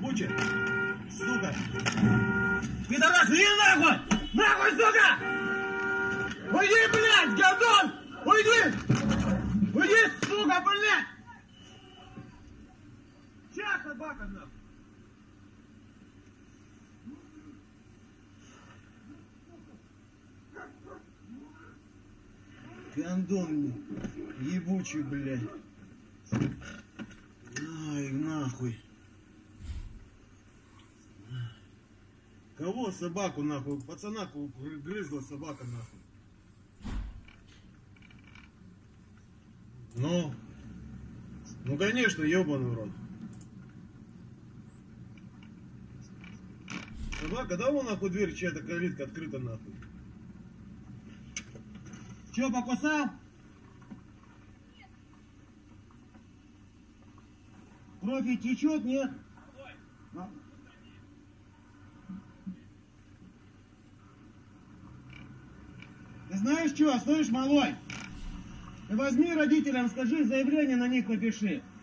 ебучая. Сука. Пидорас, иди нахуй! Нахуй, сука! Уйди, блядь, говдон! Уйди! Уйди, сука, блядь! Сейчас, собака, нахуй! Гондон ебучий, блядь. Ай, нахуй. Кого собаку, нахуй? Пацана грызла собака, нахуй. Ну конечно, ебаный рот. Собака, да вон нахуй дверь, чья-то калитка открыта, нахуй. Че, покусал? Кровь течет, нет? Ты знаешь что, слышь, малой? Ты возьми родителям, скажи, заявление на них напиши.